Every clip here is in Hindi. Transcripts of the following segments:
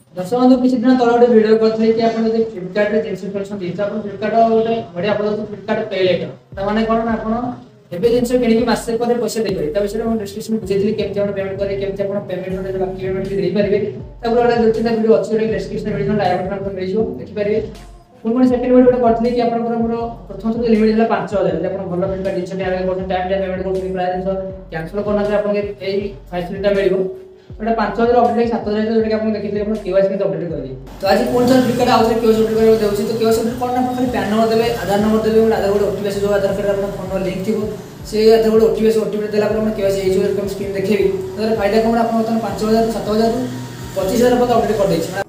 दर्शक बंधु किसी दिन तले गोटे भिडियो करते कि आप फ्लिपकार्ट में जिन कलेक्शन देखते हैं फ्लिपकार्ट गोटे बढ़िया पद फ्लिपकार्ट पे लेटर मैंने कौन ना आप एवं जिन कि मसे पर पैसा देते हैं विषय में डिस्क्रिप्शन बुझे केमती आप पेमेंट करेंगे केमती आप पेमेंट बाकी पेमेंट भी देपारे गोटे दो तीन वीडियो अच्छी डिस्क्रिप्शन मिल जाए मिल देखिपारे पुणी सेकेंड वीडियो गोटे करते कि आप प्रथम थर लिमिट है 5000 आप भल फ्लिपकार्ट जिन टाइम पेमेंट करते प्राय जिन कैंसल करना आपको फैसिलिटा मिले गोटे 5000 अपडेट 7000 जो आप देखिए केवाईसी के अपडेट कर तो आज कौन सा फ्लिपकार्ट आउट केवाईसी अपडेट करके देउछि तो केवाईसी अपडेट कौन ना खाली पैन नंबर देबे आधार नंबर देबे आधार गोटे ओटीपी जो आधार कार्ड आपन फोन लिंक थिबो से आधार गोटे ओटीपी देला पर केवाईसी एई जो स्क्रीन देखेबी तो फायदा कौन आपन बर्तमान 5000 7000 25000 पद अपडेट कर देछि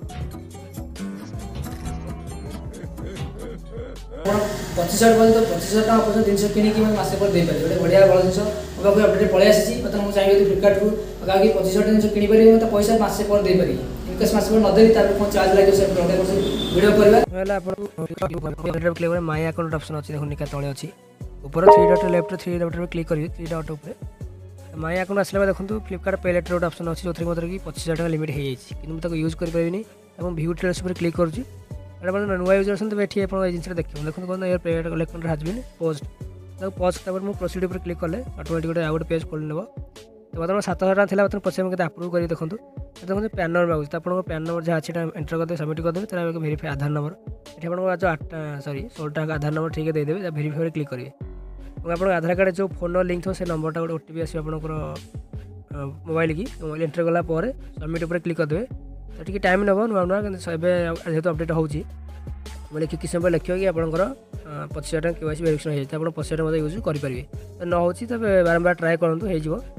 25,000 बोल तो 25,000 टका पर्यंत जिन किनिकी मसे पर दे पारे गोटे बढ़िया भल जिन मोबाइल अपडेट पलि आसी बर्तमान मुझे चाहिए फ्लिपकार्ट को आगे 25,000 जिन कि पारे तो पैसा मसे पर दे पारि इनकेस मसे पर नदेली तार कौन चार्ज लगे से वीडियो करवा माई अकाउंट ऑप्शन अच्छी देखो निका तले अच्छी ऊपर 3 डॉट लेफ्ट 3 डॉट क्लिक करिए 3 डॉट ऊपर माई अकाउंट आसला देखो फ्लिपकार्ट पे लेटर गोटे ऑप्शन अच्छी जो कि 25,000 टका लिमिट हो जाए कि यूज करें और व्यू डिटेल्स पर क्लिक करुँच मैंने नुआ यूजर अच्छा तो ये आप जिन देखिए देखो कौन यार pay account has been post post मुझे प्रोसीड पर क्लिक कले ऑटोमेटिक गोटे आउ गोटे पेज खोल नेब तो बर्तमान 7,000 टका था बर्तमान पचे मुझे अप्रूव कर देखो देखो पैन नंबर मांगे तो आप पैन नंबर जहाँ अच्छी एंटर करदे सबमिट करदे तो भेरीफाई आधार नंबर ये आप जो 8 सॉरी 16 आधार नंबर ठीक है देदेवे भेरीफाई क्लिक करेंगे और आप आधार कार्ड जो फोन लिंक थो से नंबरटा गोटे ओटीपी आस मोबाइल की मोबाइल एंटर कलापर सबमिट पर क्लिक करदे तो ये टाइम नब नुआ नुआ जेहतु अपडेट होची मैं लिखिक समय लिखिए कि आपंकर 25,000 टका केवाईसी वेरिफिकेशन हो जाए आप 25,000 यूज करेंगे तो न हो बारंबार ट्राए करूँ हो